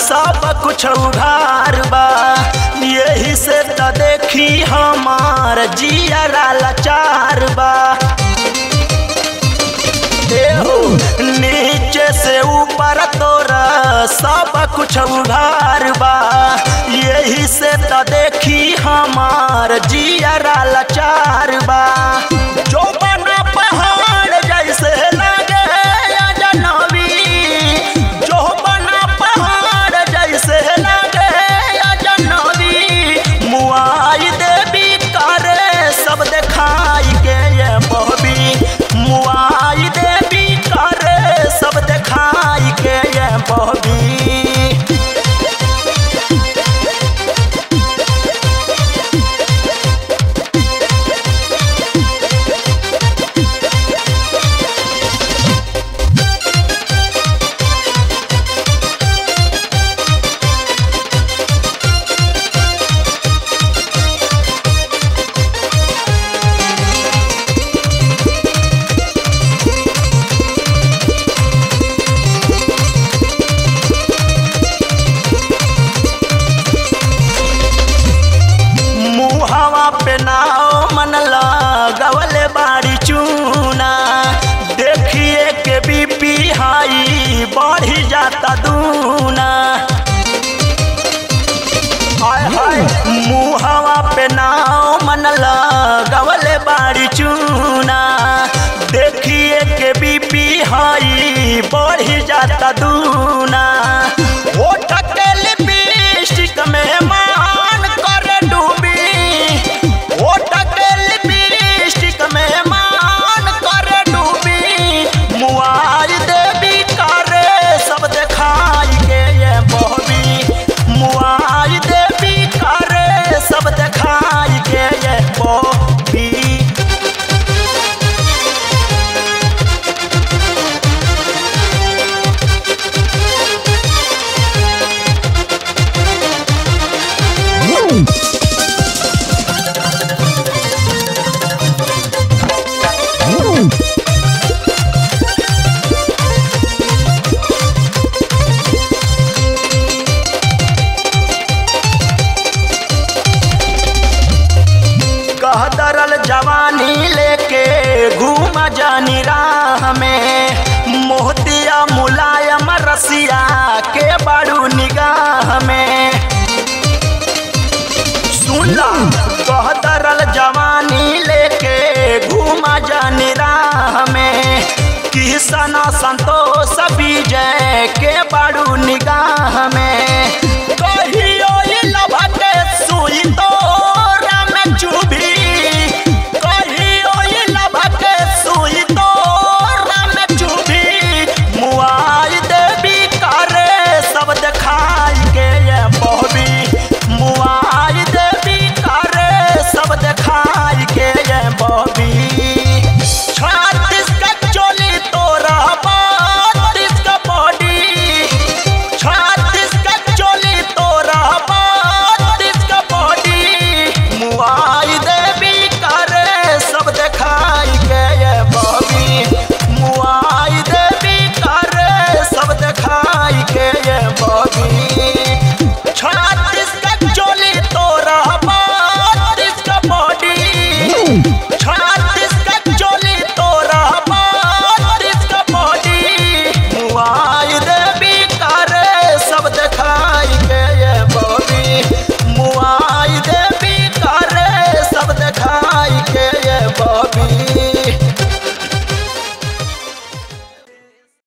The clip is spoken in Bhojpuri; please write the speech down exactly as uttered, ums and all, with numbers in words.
सब कुछ उधार बा। यही से त देखी हमार जियरा लाचार बा। नीचे से ऊपर तोरा सब कुछ उधार बा। यही से त देखी हमार जियरा लाचार बा। जो बना पहाड़ जैसे लगे अजनबी, जो बना पहाड़ जैसे लगे अजनबी, मुआई देवी करे सब दिखाई के ये बहबी, मुआई देवी करे सब दिखाई के ये बहबी। पे नाव मन लगवले बाड़ी चूना, देखिए के बीपी हाई बढ़ी जाता दूना। हाय हाय मुहवा पे नाव मन लगवले बाड़ी चूना, देखिए के बीपी हाई बढ़ी जाता दूना। ओ टके लिपस्टिक में मान करे डूबी, ओ टके लिपस्टिक में मान करे डूबी, मुआई देवी करे सब दिखाई के ये बहबी, मुआई देवी करे सब दिखाई के ये बहबी। कहदरल जवानी लेके घूम जानी राह में, मोहतिया मुलायम रसिया के बड़ू निगाह में। सुनला कहदरल जवानी लेके घूम जानी राह में, किसन संतोष विजय के बड़ू निगाह में।